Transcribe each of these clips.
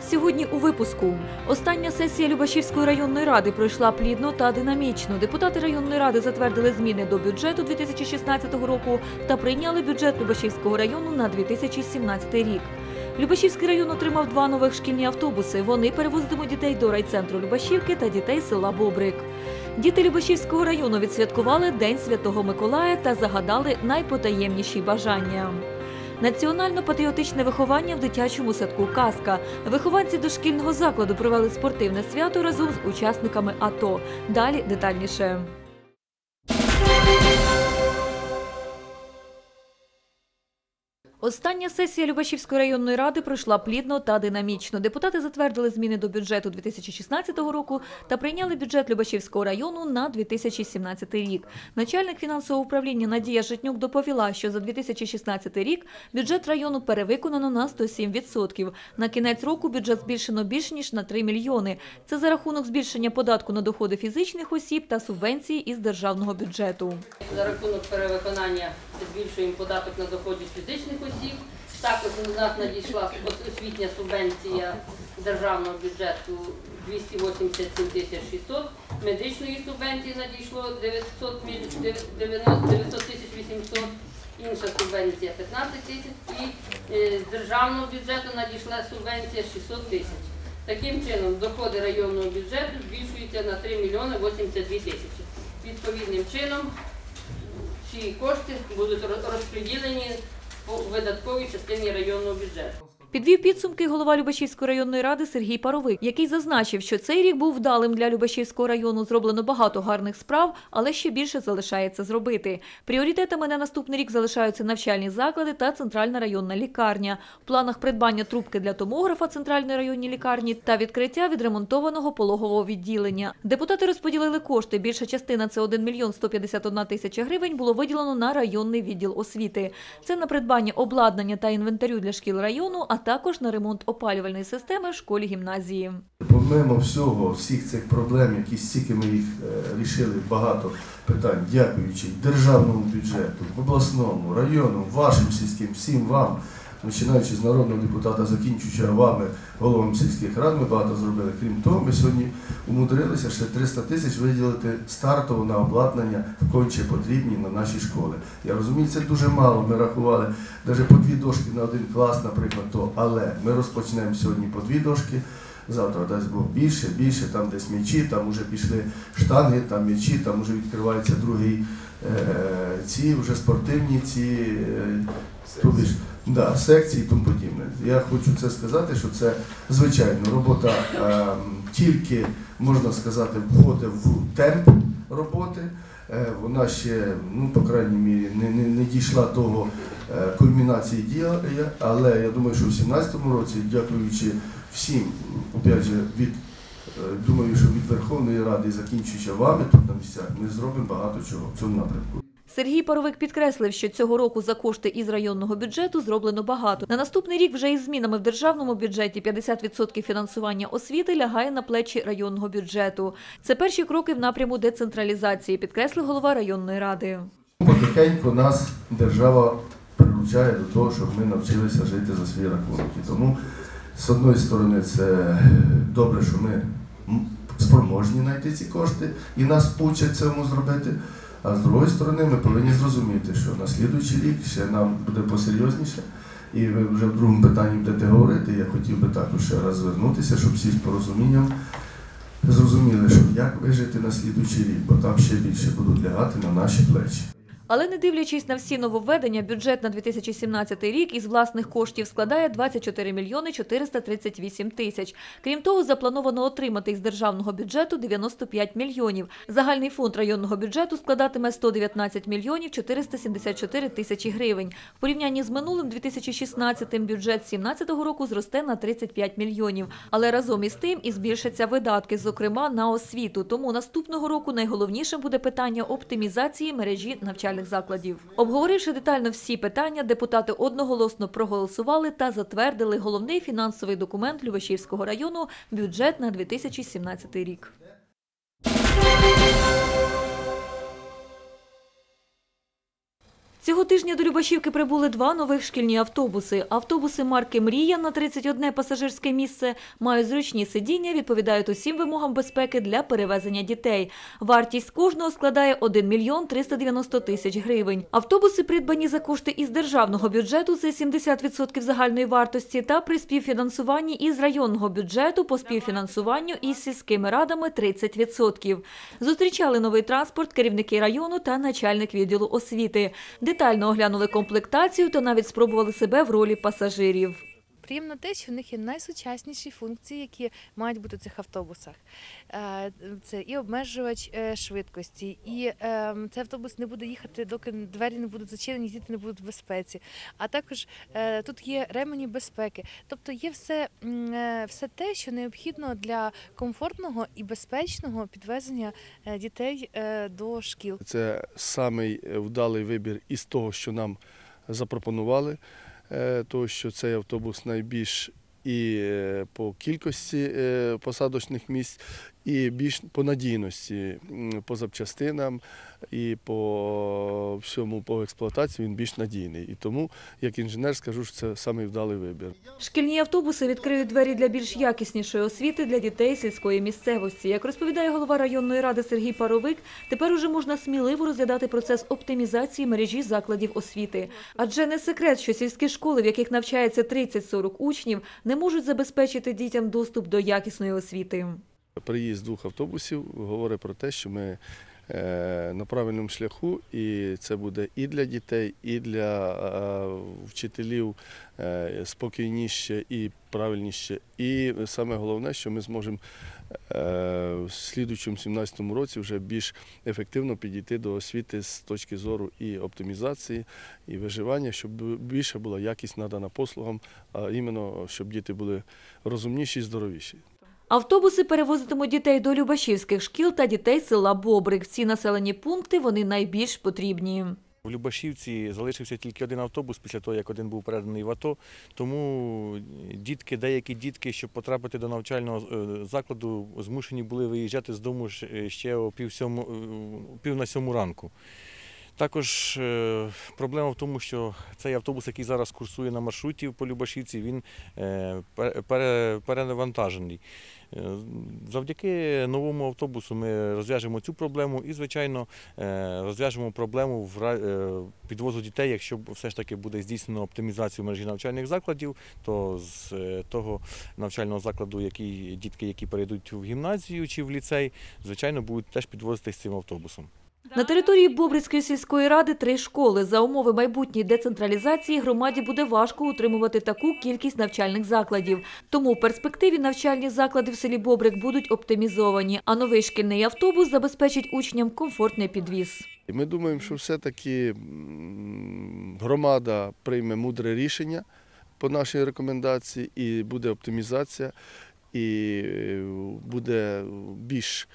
Сьогодні у випуску. Остання сесія Любашівської районної ради пройшла плідно та динамічно. Депутати районної ради затвердили зміни до бюджету 2016 року та прийняли бюджет Любашівського району на 2017 рік. Любашівський район отримав 2 нових шкільні автобуси. Вони перевозитимуть дітей до райцентру Любашівки та дітей села Бобрик. Діти Любашівського району відсвяткували День Святого Миколая та загадали найпотаємніші бажання. Національно-патріотичне виховання в дитячому садку «Казка». Вихованці дошкільного закладу провели спортивне свято разом з учасниками АТО. Далі детальніше. Остання сесія Любашівської районної ради пройшла плідно та динамічно. Депутати затвердили зміни до бюджету 2016 року та прийняли бюджет Любашівського району на 2017 рік. Начальник фінансового управління Надія Житнюк доповіла, що за 2016 рік бюджет району перевиконано на 107%. На кінець року бюджет збільшено більше ніж на 3 мільйони. Це за рахунок збільшення податку на доходи фізичних осіб та субвенції із державного бюджету. За рахунок перевиконання збільшуємо податок на доходи фізичних осіб. Також у нас надійшла освітня субвенція державного бюджету 287 600, медичної субвенції надійшло 900 800, інша субвенція 15 тисяч і з державного бюджету надійшла субвенція 600 тисяч. Таким чином, доходи районного бюджету збільшуються на 3 мільйони 82 тисячі. Відповідним чином ці кошти будуть розподілені у видатковій частині районного бюджету. Підвів підсумки голова Любашівської районної ради Сергій Паровик, який зазначив, що цей рік був вдалим для Любашівського району, зроблено багато гарних справ, але ще більше залишається зробити. Пріоритетами на наступний рік залишаються навчальні заклади та центральна районна лікарня. В планах придбання трубки для томографа центральної районній лікарні та відкриття відремонтованого пологового відділення. Депутати розподілили кошти. Більша частина – це 1 мільйон 151 тисяча гривень – було виділено на районний відділ освіти. Це на придбання обладнання та інвентарю для шкіл району, а також на ремонт опалювальної системи в школі-гімназії. Помимо всього, всіх цих проблем, які стільки ми їх рішили, багато питань, дякуючи державному бюджету, обласному, району, вашим сільським, всім вам, починаючи з народного депутата, закінчуючи вами, головам сільських рад, ми багато зробили. Крім того, ми сьогодні умудрилися ще 300 тисяч виділити стартово на обладнання, конче потрібні на наші школи. Я розумію, це дуже мало, ми рахували навіть по 2 дошки на 1 клас, наприклад, але ми розпочнемо сьогодні по 2 дошки, завтра дасть Бог більше, там десь м'ячі, там вже пішли штанги, там м'ячі, там вже відкривається другий, ці вже спортивні секції і тому подібне. Я хочу це сказати, що це, звичайно, робота тільки, можна сказати, входить в темп роботи. Вона ще, по крайній мірі, не дійшла до кульмінації діла, але я думаю, що в 2017 році, дякуючи всім, опять же, думаю, що від Верховної Ради, закінчуючи вами тут на місцях, ми зробимо багато чого в цьому напрямку. Сергій Паровик підкреслив, що цього року за кошти із районного бюджету зроблено багато. На наступний рік вже із змінами в державному бюджеті 50% фінансування освіти лягає на плечі районного бюджету. Це перші кроки в напряму децентралізації, підкреслив голова районної ради. Потихеньку нас держава приручає до того, щоб ми навчилися жити за свій рахунок. І тому, з однієї сторони, це добре, що ми спроможні знайти ці кошти і нас вчать цьому зробити. А з другої сторони, ми повинні зрозуміти, що на слідуючий рік ще нам буде посерйозніше. І ви вже в другому питанні будете говорити. Я хотів би також ще раз звернутися, щоб всі з порозумінням зрозуміли, що як вижити на слідуючий рік, бо там ще більше будуть лягати на наші плечі. Але не дивлячись на всі нововведення, бюджет на 2017 рік із власних коштів складає 24 мільйони 438 тисяч. Крім того, заплановано отримати із державного бюджету 95 мільйонів. Загальний фонд районного бюджету складатиме 119 мільйонів 474 тисячі гривень. В порівнянні з минулим 2016-м бюджет 2017 року зросте на 35 мільйонів. Але разом із тим і збільшаться видатки, зокрема на освіту. Тому наступного року найголовнішим буде питання оптимізації мережі навчальних закладів. Обговоривши детально всі питання, депутати одноголосно проголосували та затвердили головний фінансовий документ Любашівського району – бюджет на 2017 рік. Цього тижня до Любашівки прибули 2 нових шкільні автобуси. Автобуси марки «Мрія» на 31 пасажирське місце мають зручні сидіння, відповідають усім вимогам безпеки для перевезення дітей. Вартість кожного складає 1 мільйон 390 тисяч гривень. Автобуси придбані за кошти із державного бюджету – це 70% загальної вартості, та при співфінансуванні із районного бюджету по співфінансуванню із сільськими радами – 30%. Зустрічали новий транспорт керівники району та начальник відділу освіти. Детально оглянули комплектацію та навіть спробували себе в ролі пасажирів. Приємно те, що в них є найсучасніші функції, які мають бути в цих автобусах. Це і обмежувач швидкості, і цей автобус не буде їхати, доки двері не будуть зачинені, діти не будуть в безпеці. А також тут є ремені безпеки. Тобто є все те, що необхідно для комфортного і безпечного підвезення дітей до шкіл. Це самий вдалий вибір із того, що нам запропонували. Тому що цей автобус найбільш і по кількості посадочних місць, і більш по надійності, по запчастинам і по всьому, по експлуатації він більш надійний. І тому, як інженер, скажу, що це самий вдалий вибір. Шкільні автобуси відкриють двері для більш якіснішої освіти для дітей сільської місцевості. Як розповідає голова районної ради Сергій Паровик, тепер уже можна сміливо розглядати процес оптимізації мережі закладів освіти. Адже не секрет, що сільські школи, в яких навчається 30-40 учнів, не можуть забезпечити дітям доступ до якісної освіти. Приїзд 2 автобусів говорить про те, що ми на правильному шляху, і це буде і для дітей, і для вчителів спокійніше і правильніше. І саме головне, що ми зможемо в слідуючому 2017 році вже більш ефективно підійти до освіти з точки зору і оптимізації, і виживання, щоб більше була якість надана послугам, а іменно, щоб діти були розумніші і здоровіші. Автобуси перевозитимуть дітей до Любашівських шкіл та дітей села Бобрик. В ці населені пункти вони найбільш потрібні. У Любашівці залишився тільки один автобус після того, як один був переданий в АТО. Тому деякі дітки, щоб потрапити до навчального закладу, змушені були виїжджати з дому ще о 6:45 ранку. Також проблема в тому, що цей автобус, який зараз курсує на маршруті по Любашівці, він перенавантажений. Завдяки новому автобусу ми розв'яжемо цю проблему і, звичайно, розв'яжемо проблему підвозу дітей. Якщо все ж таки буде здійснено оптимізацію мережі навчальних закладів, то з того навчального закладу, дітки, які перейдуть в гімназію чи в ліцей, звичайно, будуть теж підвозитися цим автобусом. На території Бобрицької сільської ради 3 школи. За умови майбутньої децентралізації громаді буде важко утримувати таку кількість навчальних закладів. Тому в перспективі навчальні заклади в селі Бобрик будуть оптимізовані, а новий шкільний автобус забезпечить учням комфортний підвіз. Ми думаємо, що все-таки громада прийме мудре рішення по нашій рекомендації, і буде оптимізація, і буде більш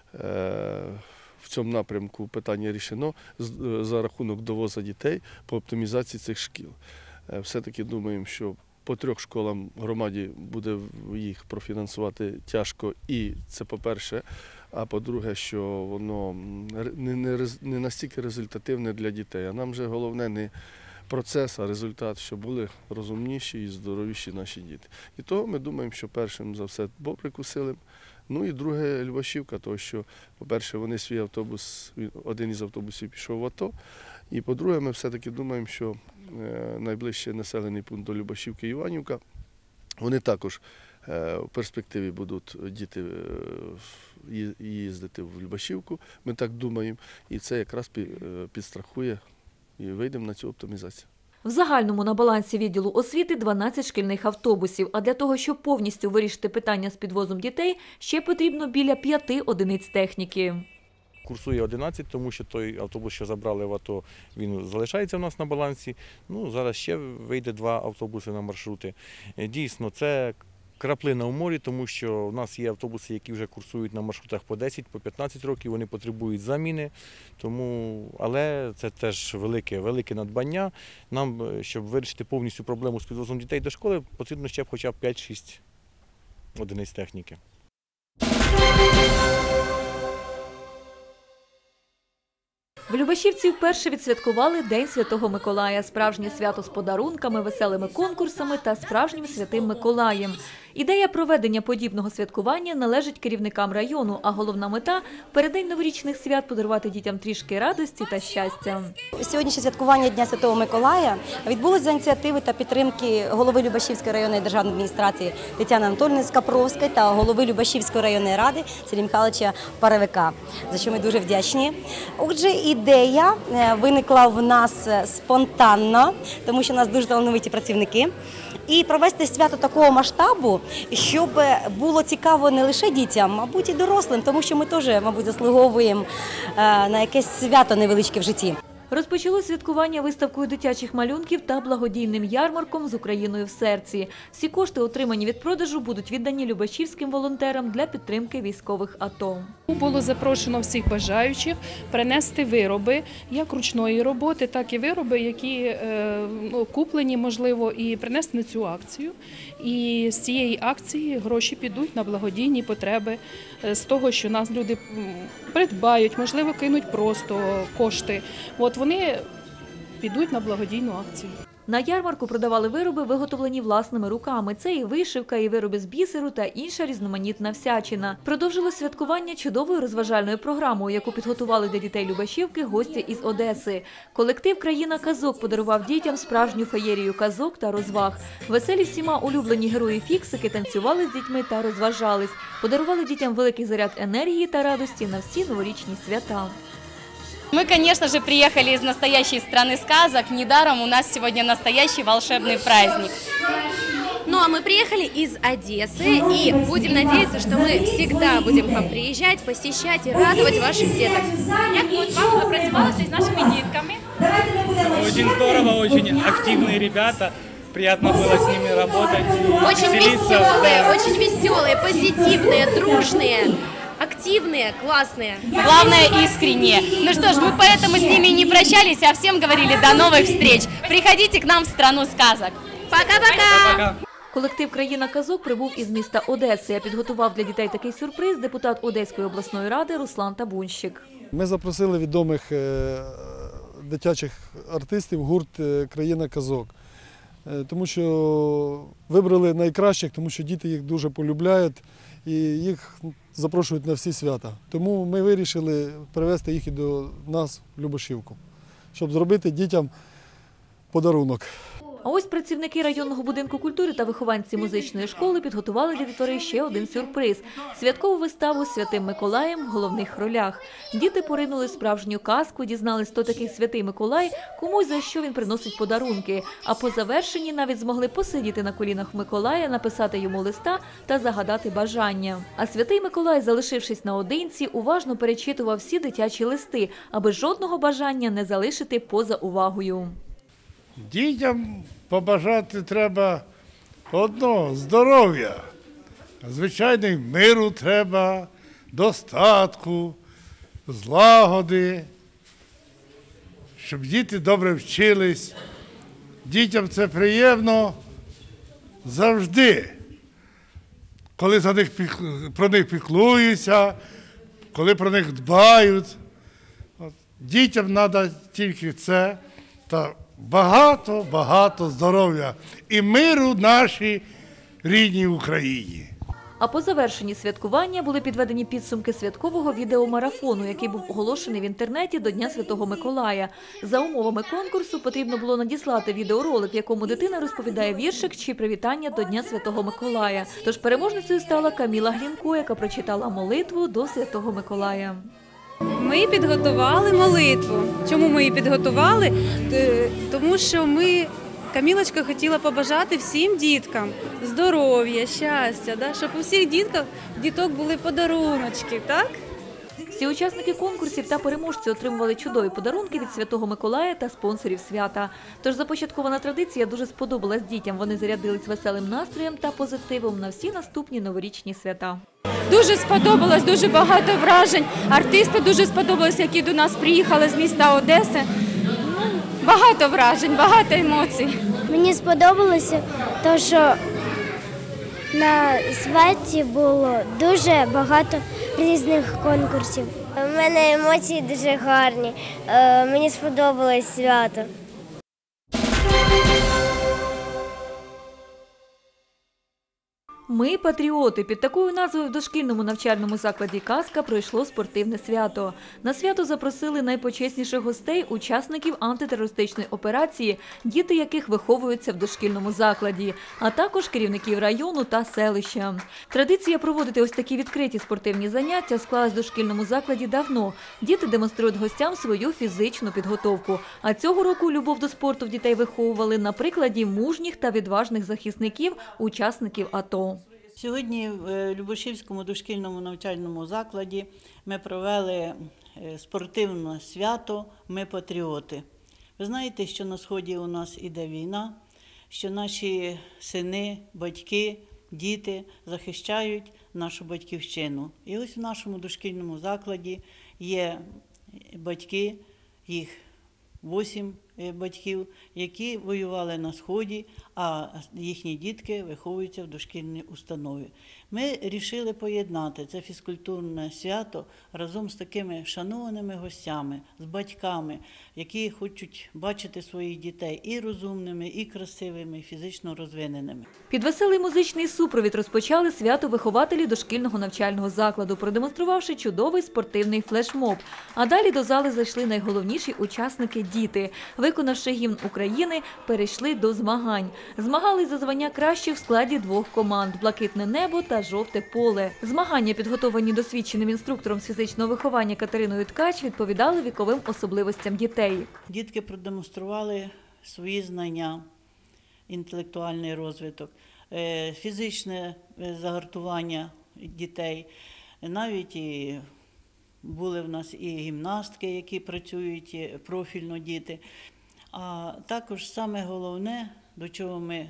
в цьому напрямку питання рішено за рахунок довозу дітей по оптимізації цих шкіл. Все-таки думаємо, що по 3 школам громаді буде їх профінансувати тяжко, і це по-перше, а по-друге, що воно не настільки результативне для дітей. А нам вже головне не процес, а результат, щоб були розумніші і здоровіші наші діти. І того ми думаємо, що першим за все Бобрик усилимо. Ну і друге Любашівка, тому що, по-перше, вони свій автобус, один із автобусів пішов в АТО, і по-друге, ми все-таки думаємо, що найближчий населений пункт до Любашівки – Іванівка, вони також в перспективі будуть діти їздити в Любашівку, ми так думаємо, і це якраз підстрахує і вийдемо на цю оптимізацію. В загальному на балансі відділу освіти 12 шкільних автобусів, а для того, щоб повністю вирішити питання з підвозом дітей, ще потрібно біля 5 одиниць техніки. Курсує 11, тому що той автобус, що забрали в АТО, він залишається у нас на балансі. Ну, зараз ще вийде 2 автобуси на маршрути. Дійсно, це краплина у морі, тому що в нас є автобуси, які вже курсують на маршрутах по 10, по 15 років, вони потребують заміни, але це теж велике надбання. Нам, щоб вирішити повністю проблему з підвозом дітей до школи, потрібно ще хоча б 5-6 одиниць техніки. В Любашівці вперше відсвяткували День Святого Миколая – справжнє свято з подарунками, веселими конкурсами та справжнім Святим Миколаєм. Ідея проведення подібного святкування належить керівникам району, а головна мета – в переддень новорічних свят подарувати дітям трішки радості та щастя. Сьогоднішнє святкування Дня Святого Миколая відбулося за ініціативи та підтримки голови Любашівської районної державної адміністрації Тетяни Анатоліївни Скапровської та голови Любашівської районної ради Сергія Михайловича Паревика, за що ми дуже вдячні. Отже, ідея виникла в нас спонтанно, тому що у нас дуже талановиті працівники. І провести свято такого масштабу, щоб було цікаво не лише дітям, мабуть, і дорослим, тому що ми теж, мабуть, заслуговуємо на якесь свято невеличке в житті. Розпочало святкування виставкою дитячих малюнків та благодійним ярмарком з Україною в серці. Всі кошти, отримані від продажу, будуть віддані любашівським волонтерам для підтримки військових АТО. Було запрошено всіх бажаючих принести вироби як ручної роботи, так і вироби, які куплені, можливо, і принести на цю акцію. І з цієї акції гроші підуть на благодійні потреби з того, що нас люди придбають, можливо, кинуть просто кошти. От вони підуть на благодійну акцію. На ярмарку продавали вироби, виготовлені власними руками. Це і вишивка, і вироби з бісеру та інша різноманітна всячина. Продовжило святкування чудовою розважальною програмою, яку підготували для дітей Любашівки гості із Одеси. Колектив «Країна казок» подарував дітям справжню феєрію казок та розваг. Веселі всіма улюблені герої-фіксики танцювали з дітьми та розважались. Подарували дітям великий заряд енергії та радості на всі новорічні свята. Мы, конечно же, приехали из настоящей страны сказок. Недаром у нас сегодня настоящий волшебный праздник. Ну а мы приехали из Одессы и будем надеяться, что мы всегда будем к вам приезжать, посещать и радовать ваших деток. Як вот вам напрацювалося з нашими дітками? Очень здорово, очень активные ребята. Приятно было с ними работать. Очень веселые, позитивные, дружные. Активные, классные. Главное, искренние. Ну что ж, мы поэтому с ними не прощались, а всем говорили до новых встреч. Приходите к нам в страну сказок. Пока-пока! Колектив «Країна казок» прибув із міста Одеси, а підготував для дітей такий сюрприз депутат Одеської обласної ради Руслан Табунщик. Ми запросили відомих дитячих артистів гурт «Країна казок», тому що вибрали найкращих, тому що діти їх дуже полюбляють і їх запрошують на всі свята. Тому ми вирішили привезти їх і до нас в Любашівку, щоб зробити дітям подарунок. А ось працівники районного будинку культури та вихованці музичної школи підготували для дітей ще один сюрприз – святкову виставу з Святим Миколаєм в головних ролях. Діти поринули в справжню казку, дізнались, хто такий Святий Миколай, комусь за що він приносить подарунки. А по завершенні навіть змогли посидіти на колінах Миколая, написати йому листа та загадати бажання. А Святий Миколай, залишившись наодинці, уважно перечитував всі дитячі листи, аби жодного бажання не залишити поза увагою. Дітям побажати треба одного – здоров'я. Звичайно, й миру треба, достатку, злагоди, щоб діти добре вчились. Дітям це приємно завжди, коли про них піклуються, коли про них дбають. Дітям треба тільки це та багато здоров'я і миру нашій рідній Україні. А по завершенні святкування були підведені підсумки святкового відеомарафону, який був оголошений в інтернеті до Дня Святого Миколая. За умовами конкурсу потрібно було надіслати відеоролик, в якому дитина розповідає віршик чи привітання до Дня Святого Миколая. Тож переможницею стала Каміла Глінко, яка прочитала молитву до Святого Миколая. Ми підготували молитву. Чому ми її підготували? Тому що Камілочка хотіла побажати всім діткам здоров'я, щастя, щоб у всіх діток були подаруночки, так? Всі учасники конкурсів та переможці отримували чудові подарунки від Святого Миколая та спонсорів свята. Тож започаткована традиція дуже сподобалась дітям. Вони зарядились веселим настроєм та позитивом на всі наступні новорічні свята. Дуже сподобалось, дуже багато вражень. Артисти дуже сподобалось, які до нас приїхали з міста Одеси. Багато вражень, багато емоцій. Мені сподобалося, тому що на святі було дуже багато різних конкурсів. У мене емоції дуже гарні. Мені сподобалось свято. Ми патріоти. Під такою назвою в дошкільному навчальному закладі «Казка» пройшло спортивне свято. На свято запросили найпочесніших гостей, учасників антитерористичної операції, діти яких виховуються в дошкільному закладі, а також керівників району та селища. Традиція проводити ось такі відкриті спортивні заняття склалась в дошкільному закладі давно. Діти демонструють гостям свою фізичну підготовку. А цього року любов до спорту в дітей виховували на прикладі мужніх та відважних захисників, учасників АТО. Сьогодні в Любашівському дошкільному навчальному закладі ми провели спортивне свято «Ми патріоти». Ви знаєте, що на Сході у нас іде війна, що наші сини, батьки, діти захищають нашу батьківщину. І ось в нашому дошкільному закладі є батьки, їх 8 батьків, які воювали на Сході, а їхні дітки виховуються в дошкільній установі. Ми вирішили поєднати це фізкультурне свято разом з такими шанованими гостями, з батьками, які хочуть бачити своїх дітей і розумними, і красивими, і фізично розвиненими. Під веселий музичний супровід розпочали свято вихователі дошкільного навчального закладу, продемонструвавши чудовий спортивний флешмоб. А далі до зали зайшли найголовніші учасники – діти. Виконавши гімн України, перейшли до змагань. Змагались за звання кращих в складі 2 команд – «Блакитне небо» та «Жовте поле». Змагання, підготовлені досвідченим інструктором з фізичного виховання Катериною Ткач, відповідали віковим особливостям дітей. Дітки продемонстрували свої знання, інтелектуальний розвиток, фізичне загартування дітей. Навіть і були в нас і гімнастки, які працюють профільно діти. А також саме головне, до чого ми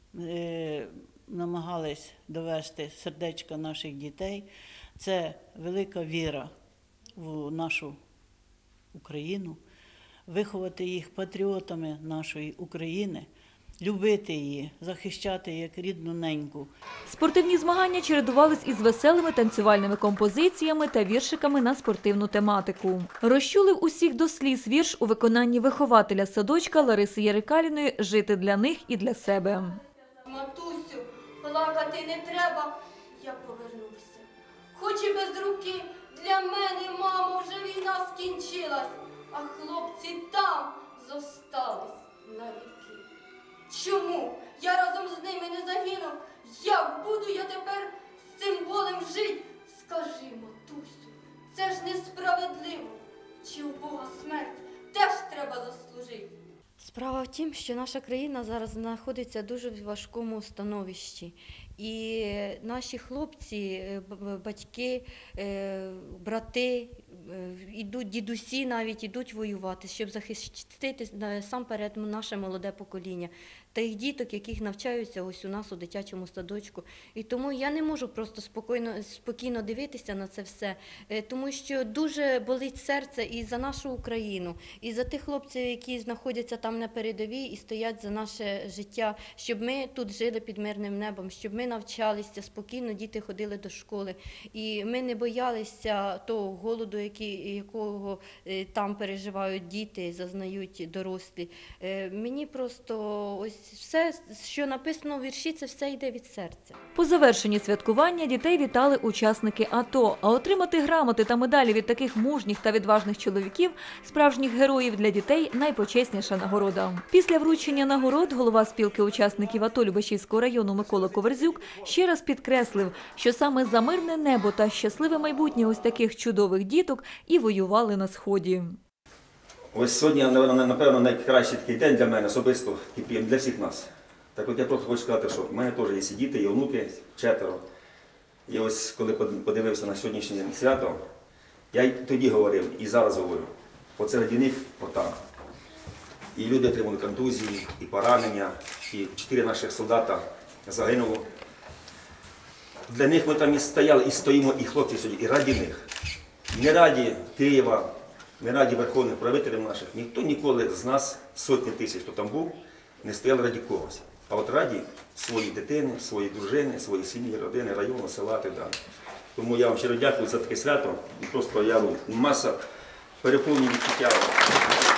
намагались довести сердечка наших дітей, це велика віра в нашу Україну, виховати їх патріотами нашої України, любити її, захищати як рідну неньку. Спортивні змагання чередувались із веселими танцювальними композиціями та віршиками на спортивну тематику. Розчулив усіх до сліз вірш у виконанні вихователя садочка Лариси Ярикаліної «Жити для них і для себе». Матусю, плакати не треба, я повернуся. Хоч і без руки, для мене, мамо, вже війна скінчилась, а хлопці там зостались навіки. Чому я разом з ними не загинув? Як буду я тепер з цим болем жить? Скажи, матусю, це ж несправедливо. Чи у Бога смерть теж треба заслужити? Справа в тім, що наша країна зараз знаходиться дуже в важкому становищі. І наші хлопці, батьки, брати, дідусі навіть ідуть воювати, щоб захистити насамперед наше молоде покоління. Тих діток, яких навчаються ось у нас у дитячому садочку. І тому я не можу просто спокійно дивитися на це все, тому що дуже болить серце і за нашу Україну, і за тих хлопців, які знаходяться там на передовій і стоять за наше життя, щоб ми тут жили під мирним небом, щоб ми навчалися, спокійно діти ходили до школи. І ми не боялися того голоду, якого там переживають діти, зазнають дорослі. Мені просто ось все, що написано в вірші, це все йде від серця. По завершенні святкування дітей вітали учасники АТО. А отримати грамоти та медалі від таких мужніх та відважних чоловіків, справжніх героїв для дітей – найпочесніша нагорода. Після вручення нагород голова спілки учасників АТО Любашівського району Микола Коверзюк ще раз підкреслив, що саме за мирне небо та щасливе майбутнє ось таких чудових діток і воювали на Сході. Ось сьогодні, напевно, найкращий такий день для мене особисто і для всіх нас. Так от я просто хочу сказати, що в мене теж є діти, є онуки, 4. І ось коли подивився на сьогоднішнє свято, я й тоді говорив, і зараз говорю, оце раді них отак. І люди отримали контузії, і поранення, і 4 наших солдата загинуло. Для них ми там і стояли, і стоїмо, і хлопці сьогодні, і раді них. Не раді Києва, не раді верховних правителів наших. Ніхто ніколи з нас, сотні тисяч, хто там був, не стояли раді когось. а от раді своїй дитини, своїй дружини, своїй сім'ї, родини, району, села і так далі. Тому я вам щиро дякую за таке свято. І просто я маса переповнює відчуття.